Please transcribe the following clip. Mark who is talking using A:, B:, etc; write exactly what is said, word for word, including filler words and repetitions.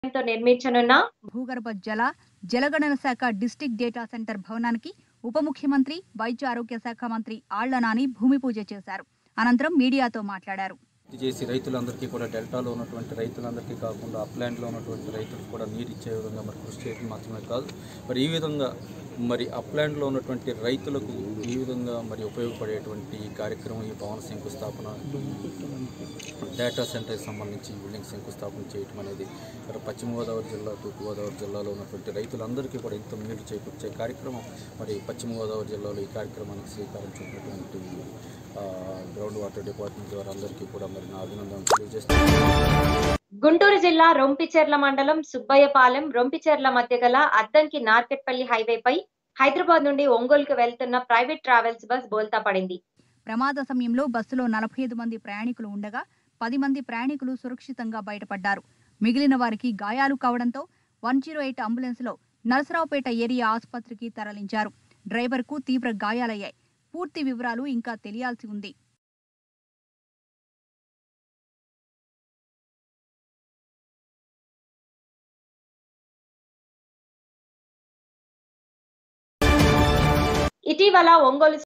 A: తో నిర్మించనున్న
B: భూగర్భ జల జలగణన శాఖ డిస్ట్రిక్ట్ డేటా సెంటర్ భవనానికి ఉప ముఖ్యమంత్రి వైద్య ఆరోగ్య శాఖ మంత్రి ఆళ్ల నాని భూమి పూజ చేశారు. అనంతరం మీడియాతో మాట్లాడారు.
C: చేసి రైతులందరికీ కూడా డెల్టాలో ఉన్నటువంటి రైతులందరికీ కాకుండా అప్లాండ్లో ఉన్నటువంటి రైతులకు కూడా నీరు ఇచ్చే విధంగా మరి కృషి చేయడం మాత్రమే కాదు, మరి ఈ విధంగా మరి అప్లాండ్లో ఉన్నటువంటి రైతులకు ఈ విధంగా మరి ఉపయోగపడేటువంటి ఈ కార్యక్రమం, ఈ భవన శంకుస్థాపన, డేటా సెంటర్కి సంబంధించి బిల్డింగ్ శంకుస్థాపన చేయటం అనేది మరి పశ్చిమ గోదావరి జిల్లా, తూర్పు గోదావరి జిల్లాలో ఉన్నటువంటి రైతులందరికీ కూడా ఎంతో మేలు చేకూర్చే కార్యక్రమం. మరి పశ్చిమ గోదావరి జిల్లాలో ఈ కార్యక్రమానికి శ్రీకారం చుట్టినటువంటి గ్రౌండ్ వాటర్ డిపార్ట్మెంట్ ద్వారా అందరికీ కూడా మరి నా అభినందనలు తెలియజేస్తున్నాను.
A: గుంటూరు జిల్లా రొంపిచెర్ల మండలం సుబ్బయ్యపాలెం రొంపిచెర్ల మధ్య గల అద్దంకి నార్కెట్పల్లి హైవేపై హైదరాబాద్ నుండి ఒంగోలుకు వెళ్తున్న ప్రైవేట్ ట్రావెల్స్ బస్ బోల్తా పడింది.
B: ప్రమాద సమయంలో బస్సులో నలభై ఐదు మంది ప్రయాణికులు ఉండగా పది మంది ప్రయాణికులు సురక్షితంగా బయటపడ్డారు. మిగిలిన వారికి గాయాలు కావడంతో వన్ జీరో ఎయిట్ అంబులెన్స్లో నరసరావుపేట ఏరియా ఆసుపత్రికి తరలించారు. డ్రైవర్కు తీవ్ర గాయాలయ్యాయి. పూర్తి వివరాలు ఇంకా తెలియాల్సి ఉంది.
A: ఇటీవల ఒంగోలు